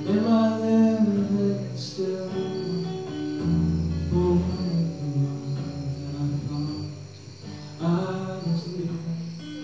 Am I living still? More than I thought I was leaving.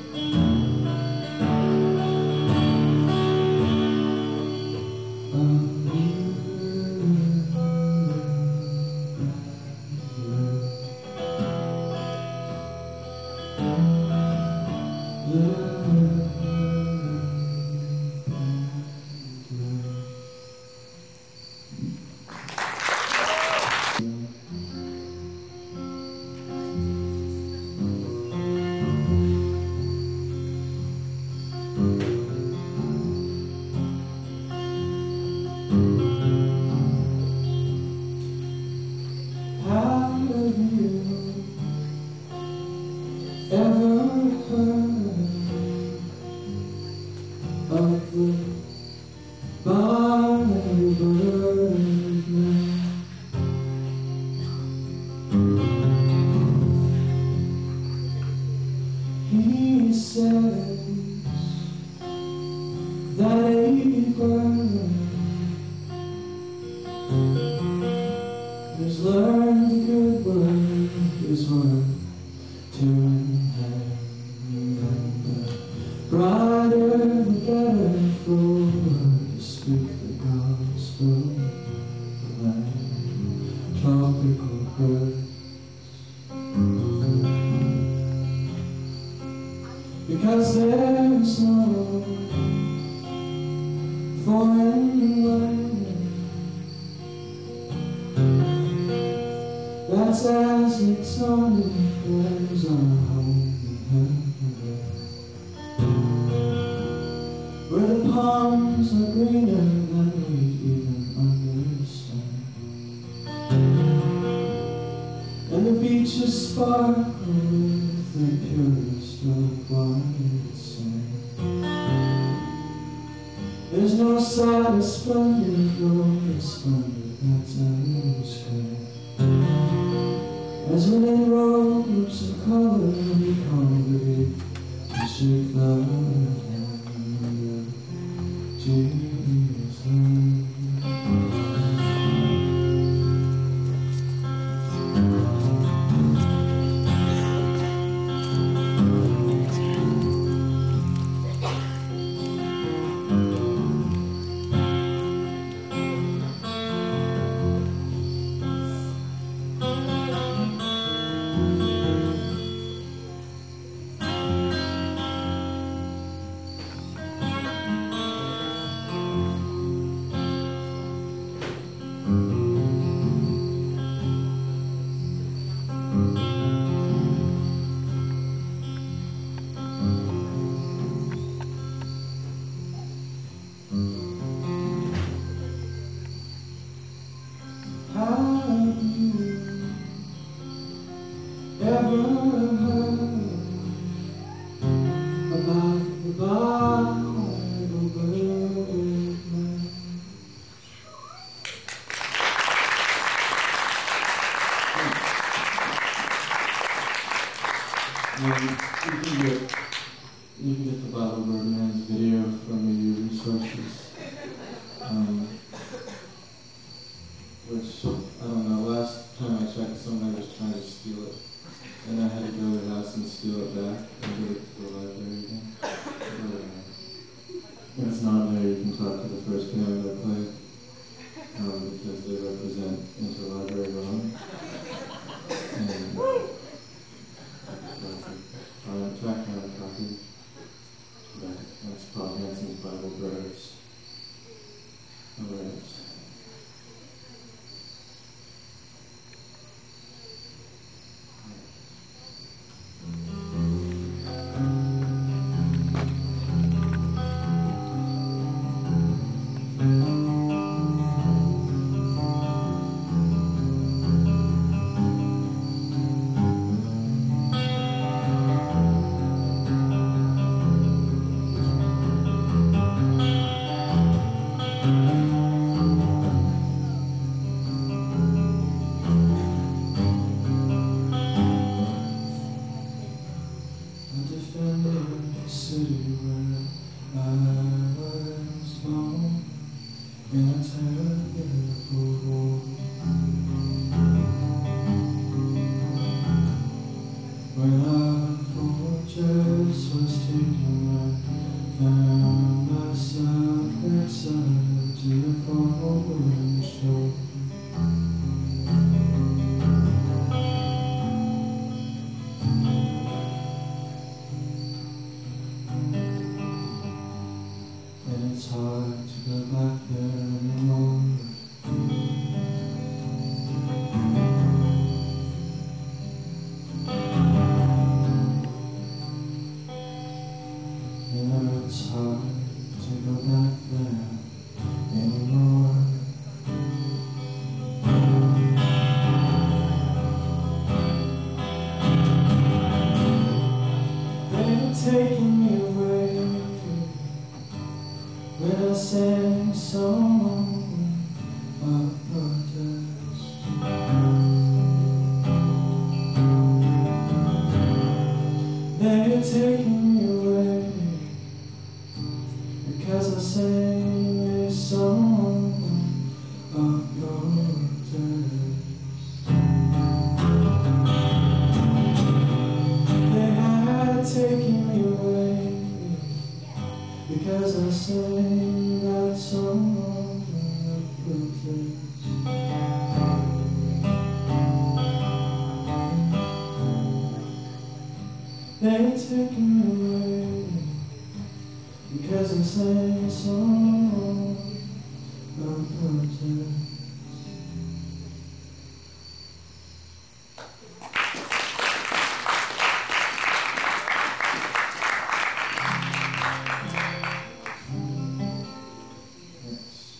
Have you ever heard of the Barley Birdman? He says that a bird has learned the good word is worth to inherit, and the brighter the better for her to speak the gospel like tropical birds. Because there's no foreign land that's as exotic as our home in heaven, where the palms are greener than we even understand, and the beaches sparkle with the purest of white sand. There's no side of splendor, no splendor that's unscrewed. As when in robes of color we congregate to shake the hand of Jesus. Have you ever heard about the Bible Birdman? You can get the Bible Birdman's video from Media Resources. Which, I don't know, last time I checked, somebody was trying to steal it. And I had to go to the house and steal it back and give it to the library again. But, when it's not there, you can talk to the first band that played, because they represent interlibrary loan. And I tracked down a copy. That's Paul Hanson's Bible Birds. Alright. in a terrible when our fortress was taken, I found myself exiled to the foreign shore. And it's hard to go back there anymore. You know it's hard to go back there anymore. They're taking me away when I sang a song of protest. They're taking me away because I sang a song of protest. They had taken me away because I sang that song of protest. They took me away because I sang a song of protest. Yes.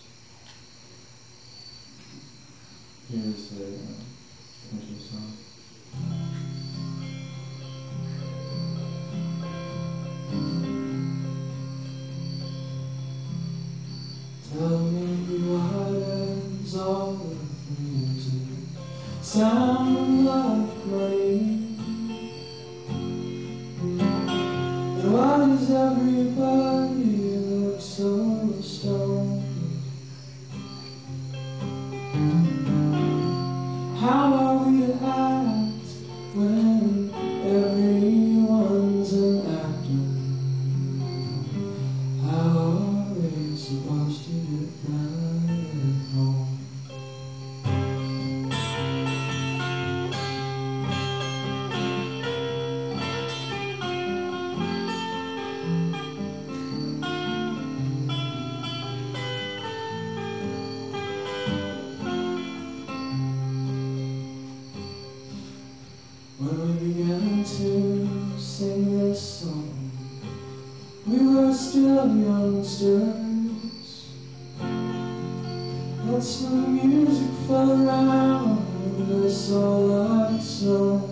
Here's a country song. Tell me what ends all of the music, sound like money. And why does everybody look so stoned? How are we to act when everyone's an actor? How are we supposed to get back home? When we began to sing this song, we were still youngsters. That's when the music fell around us all like snow.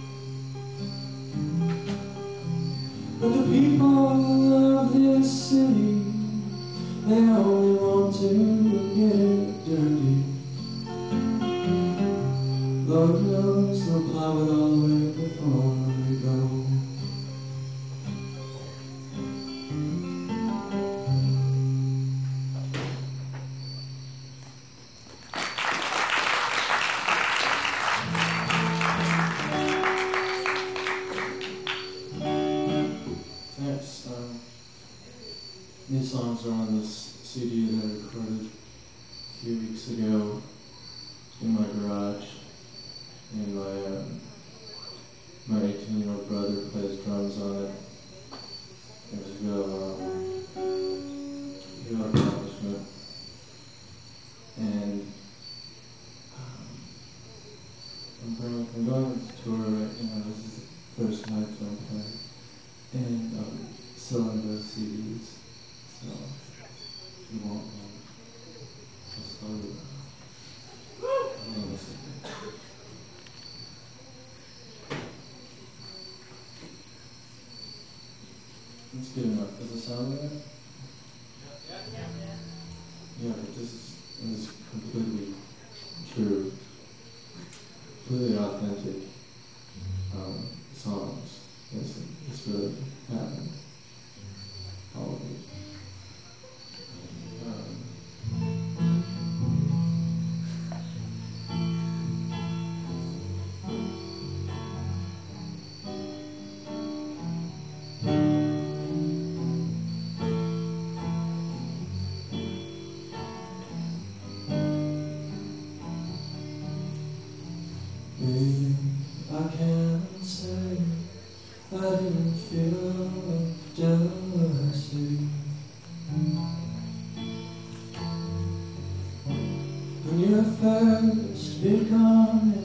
But the people of this city, they only want to get dirty. Lord knows they'll plow it all away before we go. Thanks. These songs are on this CD that I recorded a few weeks ago in my garage. And my 18-year-old brother plays drums on it. It was a real accomplishment. And I'm going on this tour right now. This is the first night I'm playing. And selling those CDs. So if you want one, I'll sell you one. That's good enough. Does it sound right? Yeah, but this is completely true, completely authentic songs. It's really happened. All of it. when you're first becoming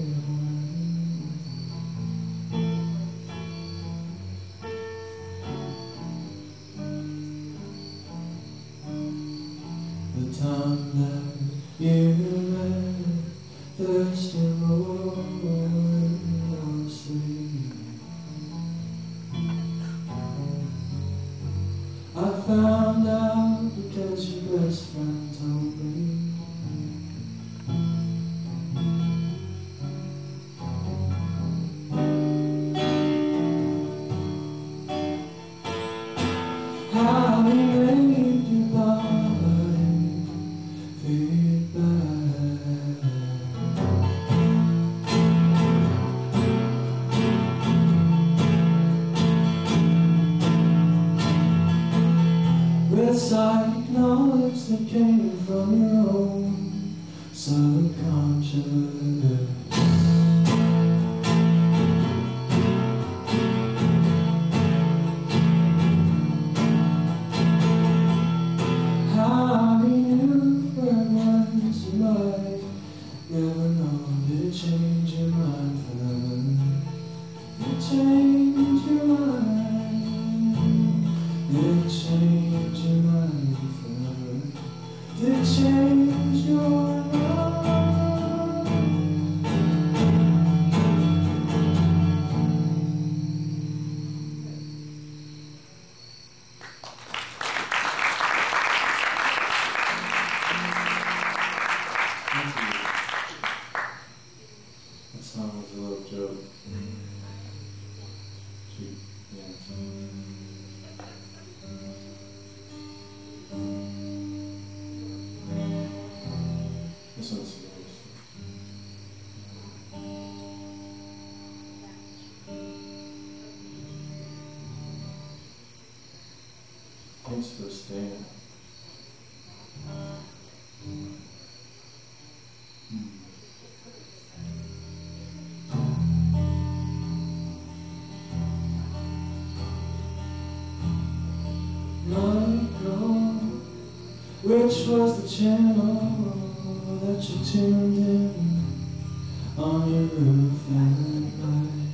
the time that you met thirsty royally. I found out because your best friend told me. How he made your body feel bad. With psychic knowledge that came from your own subconscious. How he knew where once you might never know. Did it change your mind for them? Did it change your mind? Did it change your mind forever? Did it change your mind? That song was a little joke. Yeah. This one's serious. Thanks for staying. Micah, which was the channel that you tuned in on your roof at night?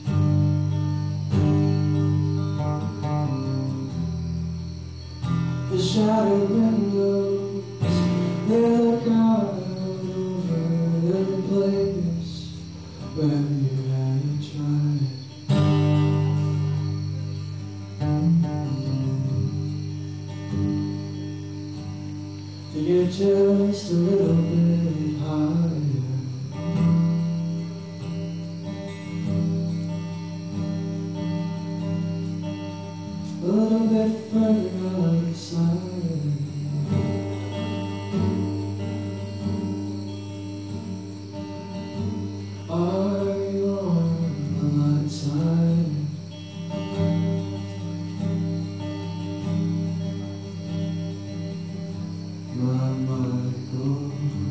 The shattered windows, they look out over every place where you had tried. To get just a little bit higher. A little bit further outside. Are you on the light side? My Michael.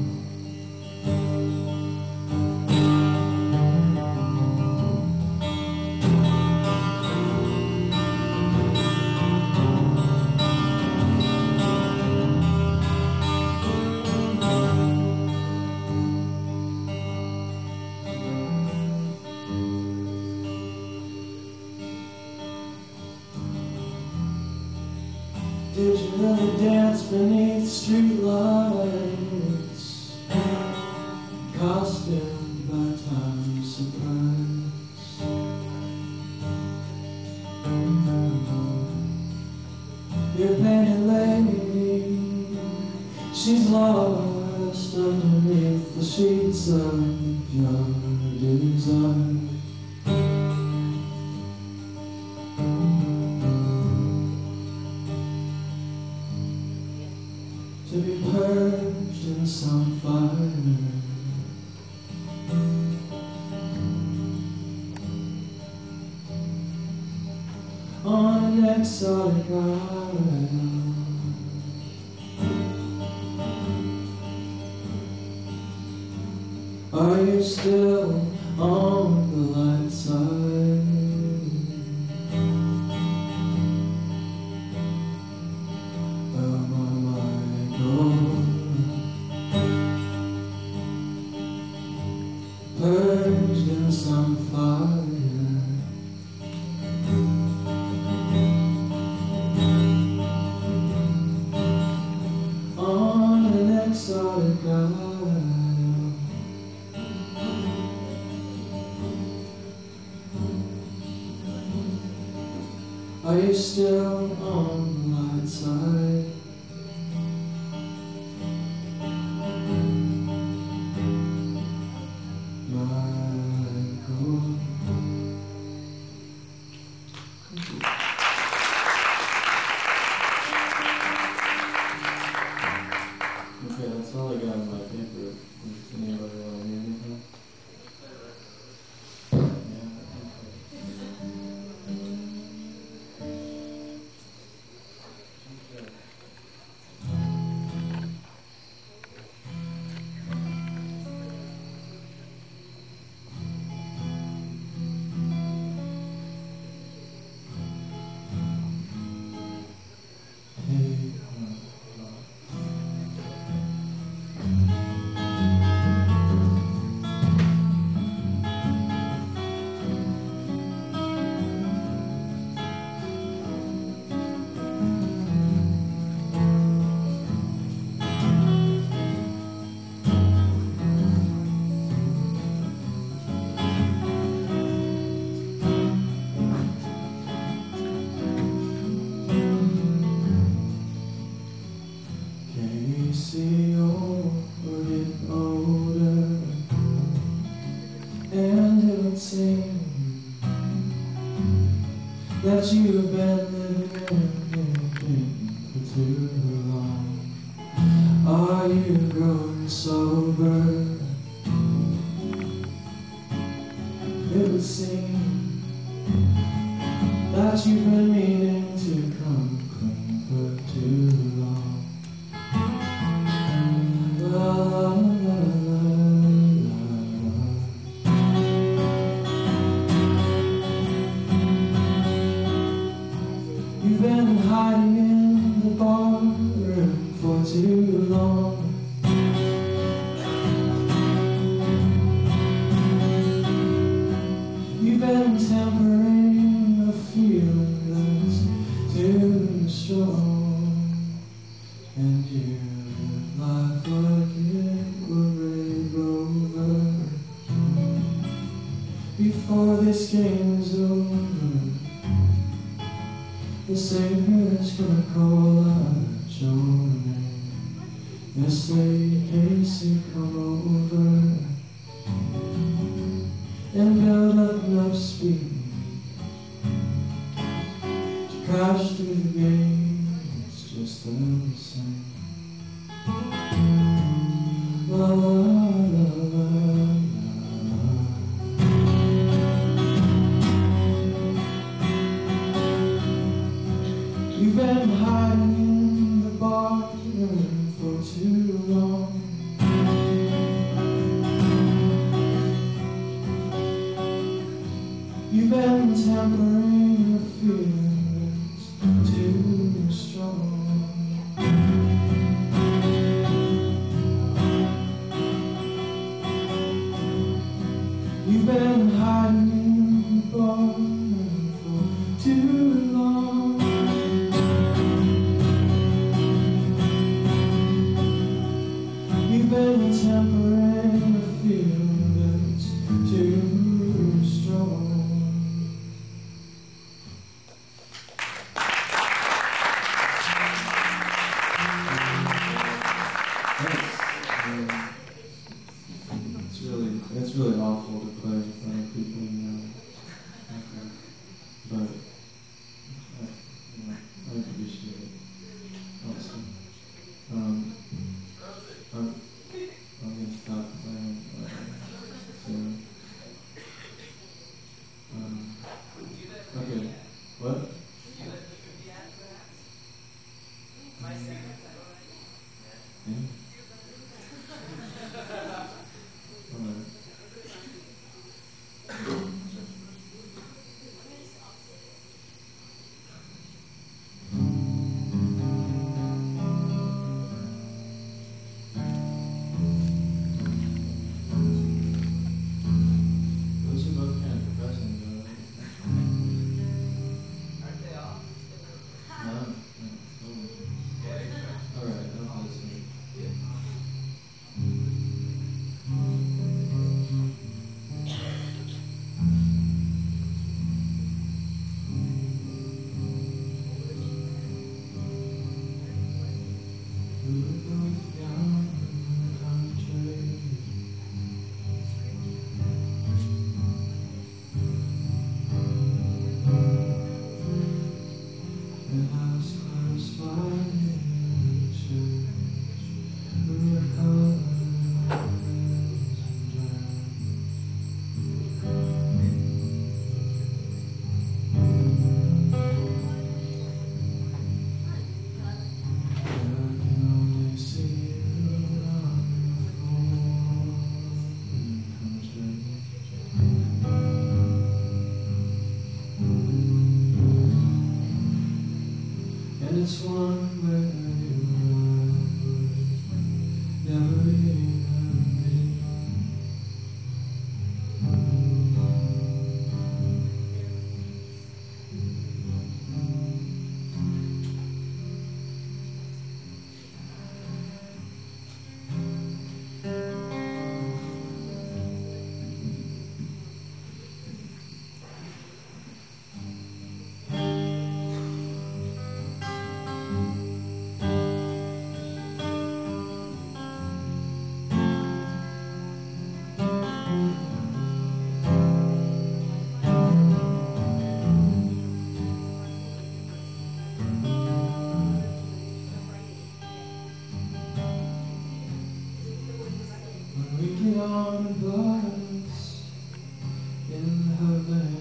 Did you really dance beneath street lights, costumed by time's surprise? Your painted lady, she's lost underneath the sheets of your desire. To be purged in some fire. On an exotic island. Are you still on the light side? solid ground. Are you still on the light side? Okay, that's all I got on my paper. Does anybody want to hear anything? See, we're getting older, and it would seem that you've been living for too long. Are you growing sober? It would seem that you've been meaning to come clean for too long. You've been hiding in the bar room for too long. You've been tempering a feeling that's too strong, and you live like it were Range Rover. Before this game is over, the Savior's gonna call out your name. You say, Casey, come over and build up enough speed to crash through the game. It's just the same. La la la la. You've been hiding in the bar room for too long. You've been tempering your feelings too strong. You've been hiding in the bar room for too long. You've been tempering a feeling that's too strong. It's really awful to play in front of people, you know. But I appreciate it. Also, I'm gonna stop playing soon. Okay. What? Yeah. Alright. Those are both kind of depressing, though. Aren't they all? No. Alright, I'll listen. get on a bus in her van.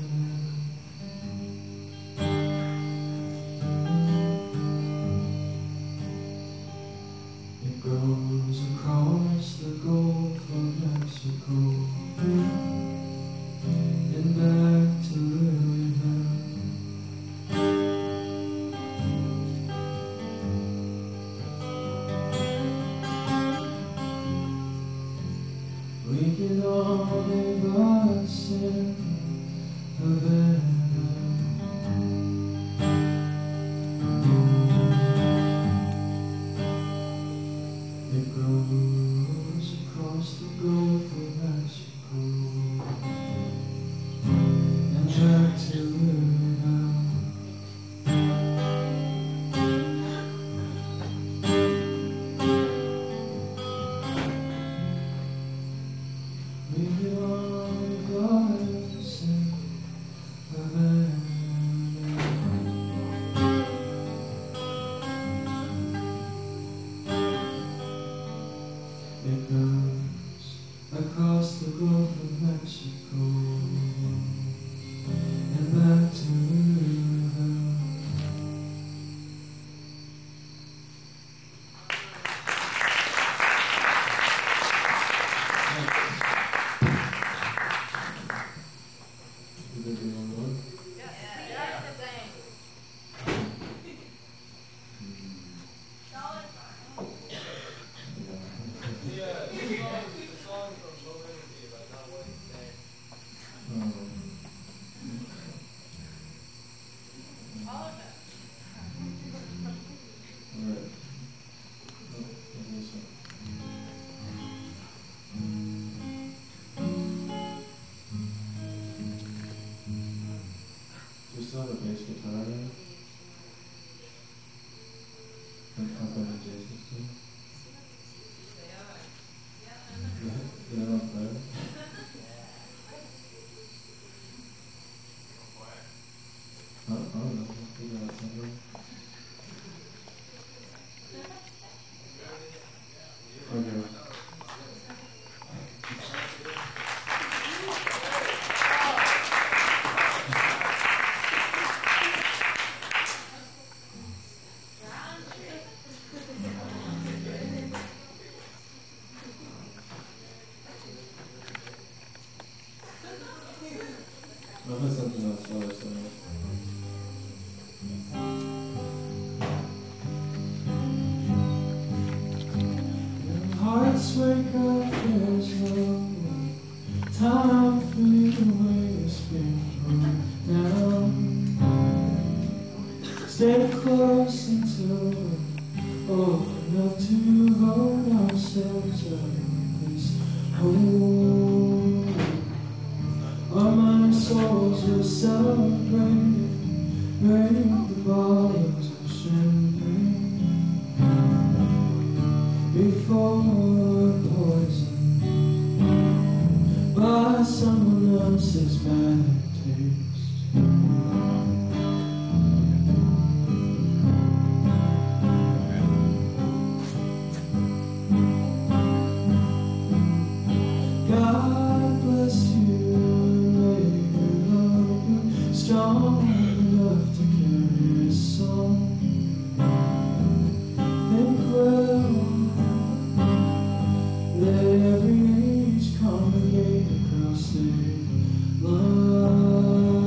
It goes across the Gulf of Mexico and back to Earlham. We get on a bus in Havana. It goes across the Gulf of Mexico and back to Earlham. We get on a bus in Havana. It goes across the Gulf of Mexico and back to Earlham. Did everyone work? Do you still have a bass guitar there? Like how bad are Jason's doing? They don't play? I don't know, we'll figure out something. Okay. I'll put something else slower, so. When hearts wake up, there's no time for you to waste being put down. Stay close until we're old enough to hold ourselves up in this hole. Our mind and souls will celebrate, break the bottles of champagne before we're poisoned by someone else's bad taste. God bless you. Strong enough to carry a song. Think well, let every age congregate across the line.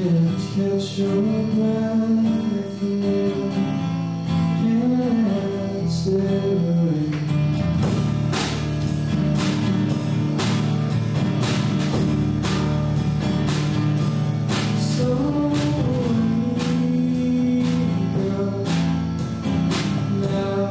Can't catch your breath, you can't stay away. So girl, now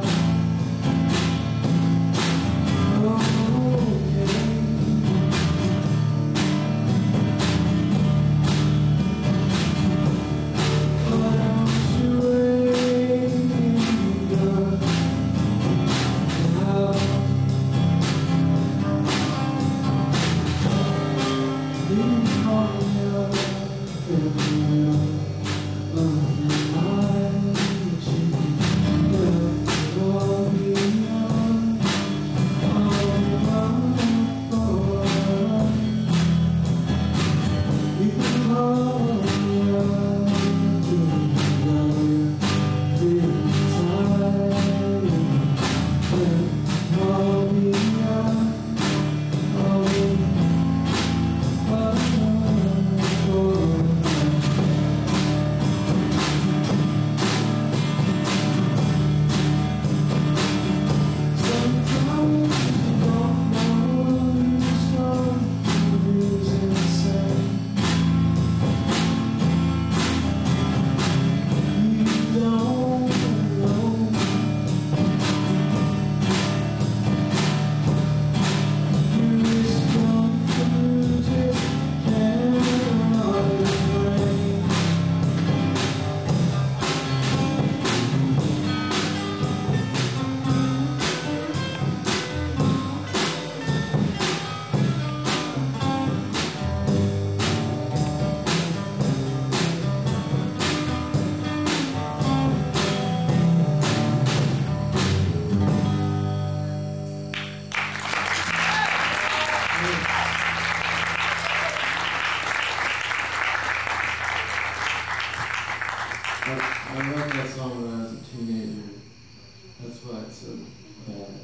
I wrote that song when I was a teenager. That's why it's so bad.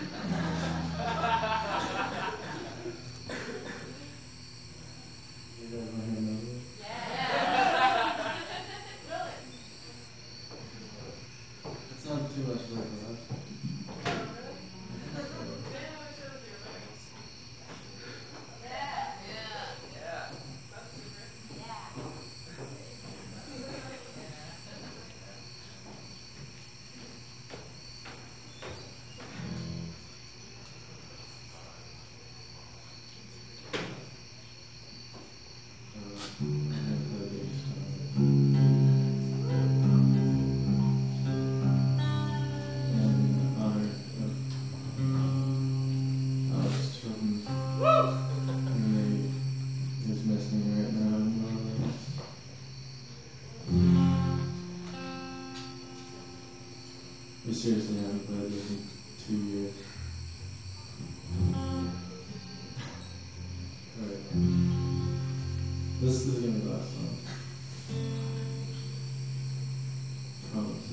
You guys want to hear another? Yeah. It's not too much like the last one. We seriously haven't played this in 2 years. Alright. This is gonna be the last song. Promise.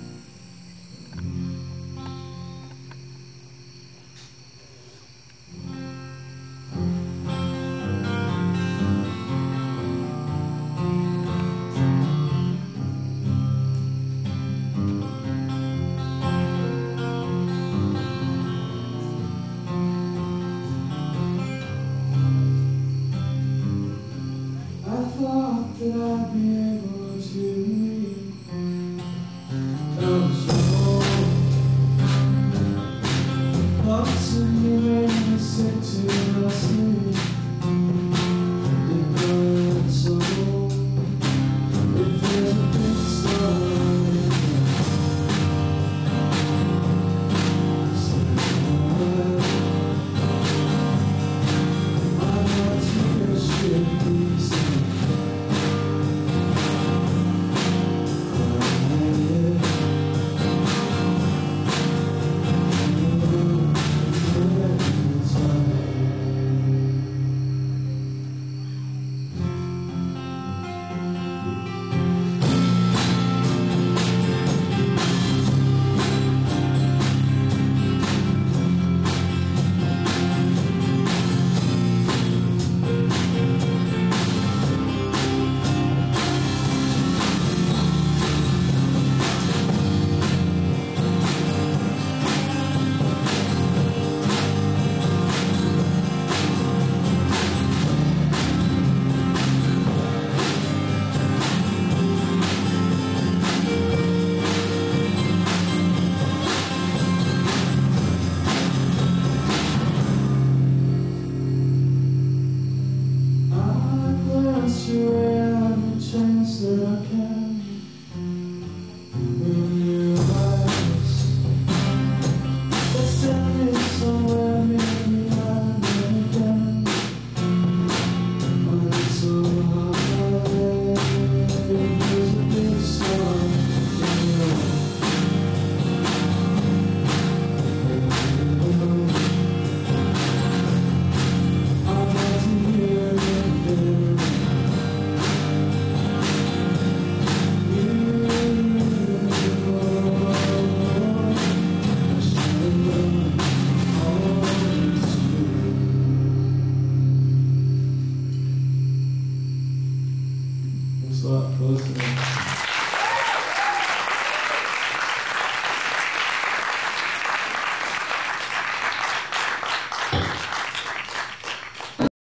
That I'd be able to leave. I'm so lost and you made me sick to my sleep. The burning soul, if there's a big star I'm not too sure. listening.